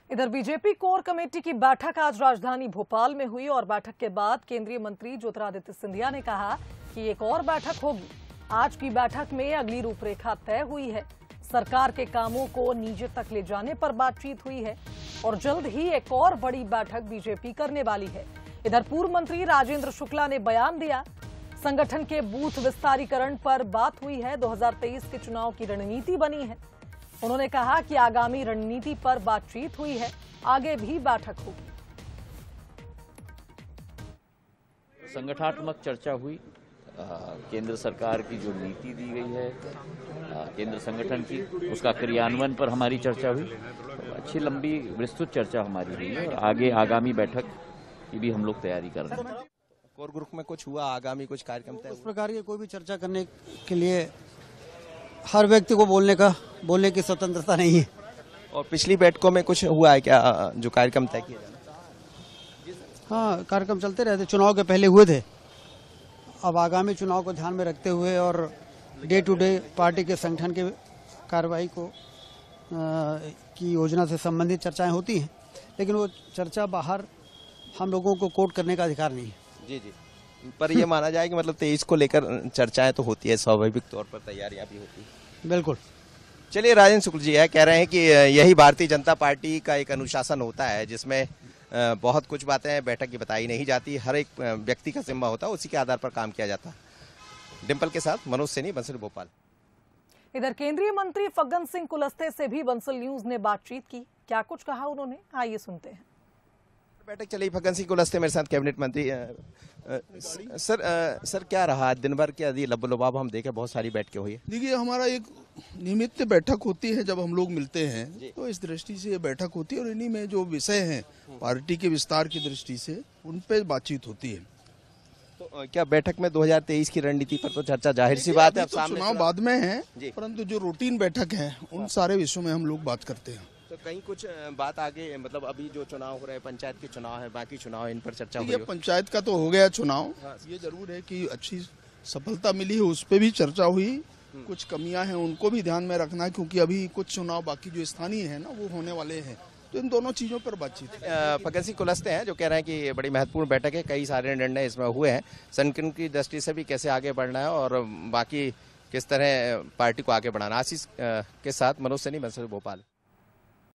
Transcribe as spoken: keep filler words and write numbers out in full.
इधर BJP core committee की बैठक आज राजधानी भोपाल में हुई और बैठक के बाद केंद्रीय मंत्री ज्योतिरादित्य सिंधिया ने कहा कि एक और बैठक होगी। आज की बैठक में अगली रूपरेखा तय हुई है। सरकार के कामों को नीचे तक ले जाने पर बातचीत हुई है और जल्द ही एक और बड़ी बैठक बीजेपी करने वाली है। इधर पूर्व मंत्री राजेंद्र शुक्ला ने बयान दिया, संगठन के बूथ विस्तारीकरण पर बात हुई है। दो हज़ार तेईस के चुनाव की रणनीति बनी है। उन्होंने कहा कि आगामी रणनीति पर बातचीत हुई है, आगे भी बैठक होगी। संगठनात्मक चर्चा हुई। आ, केंद्र सरकार की जो नीति दी गई है आ, केंद्र संगठन की, उसका क्रियान्वयन पर हमारी चर्चा हुई। तो अच्छी लंबी विस्तृत चर्चा हमारी हुई है और आगे आगामी बैठक की भी हम लोग तैयारी कर रहे हैं। कोर ग्रुप में कुछ हुआ, आगामी कुछ कार्यक्रम तय? इस प्रकार की कोई भी चर्चा करने के लिए हर व्यक्ति को बोलने का बोलने की स्वतंत्रता नहीं है। और पिछली बैठकों में कुछ हुआ है क्या जो कार्यक्रम तय किया जाना? हाँ, कार्यक्रम चलते रहते, चुनाव के पहले हुए थे। अब आगामी चुनाव को ध्यान में रखते हुए और डे टू डे पार्टी के संगठन के कार्रवाई को आ, की योजना से संबंधित चर्चाएं होती हैं, लेकिन वो चर्चा बाहर हम लोगों को कोट करने का अधिकार नहीं है। जी जी, पर ये माना जाए कि मतलब तेईस को लेकर चर्चाएं तो होती है, स्वाभाविक तौर पर तैयारियां भी होती है। बिल्कुल। चलिए, राजेंद्र शुक्ल जी है कह रहे हैं कि यही भारतीय जनता पार्टी का एक अनुशासन होता है जिसमें बहुत कुछ बातें बैठक की बताई नहीं जाती, हर एक व्यक्ति का जिम्मा होता है, उसी के आधार पर काम किया जाता है। डिम्पल के साथ मनोज सैनी, बंसल भोपाल। इधर केंद्रीय मंत्री फग्गन सिंह कुलस्ते से भी बंसल न्यूज ने बातचीत की। क्या कुछ कहा उन्होंने, आइए सुनते हैं। बैठक चली, फग्गन सिंह कुलस्ते मेरे साथ कैबिनेट मंत्री। आ, आ, सर आ, सर क्या रहा दिन भर के यदि लबोलबाब हम देखें, बहुत सारी बैठकें हुई है। देखिए, हमारा एक नियमित बैठक होती है जब हम लोग मिलते हैं, तो इस दृष्टि से ये बैठक होती है और इन्हीं में जो विषय हैं पार्टी के विस्तार की दृष्टि से उन पे बातचीत होती है। तो क्या बैठक में दो हज़ार तेईस की रणनीति पर तो चर्चा जाहिर सी बात है, अब तो सामने चुनाव बाद में है, परंतु जो रूटीन बैठक है उन सारे विषयों में हम लोग बात करते हैं। तो कहीं कुछ बात आगे, मतलब अभी जो चुनाव हो रहे हैं, पंचायत के चुनाव है, बाकी चुनाव, इन पर चर्चा हुई है? पंचायत का तो हो गया चुनाव, ये जरूर है कि अच्छी सफलता मिली है, उस पर भी चर्चा हुई। कुछ कमियां हैं उनको भी ध्यान में रखना, क्योंकि अभी कुछ चुनाव बाकी जो स्थानीय है ना वो होने वाले हैं, तो इन दोनों चीजों पर बातचीत। फग्गन सिंह कुलस्ते हैं जो कह रहे हैं कि बड़ी महत्वपूर्ण बैठक है, कई सारे निर्णय इसमें हुए हैं, संगठन की दृष्टि से भी कैसे आगे बढ़ना है और बाकी किस तरह पार्टी को आगे बढ़ाना। आशीष के साथ मनोज सैनी, बंसल भोपाल।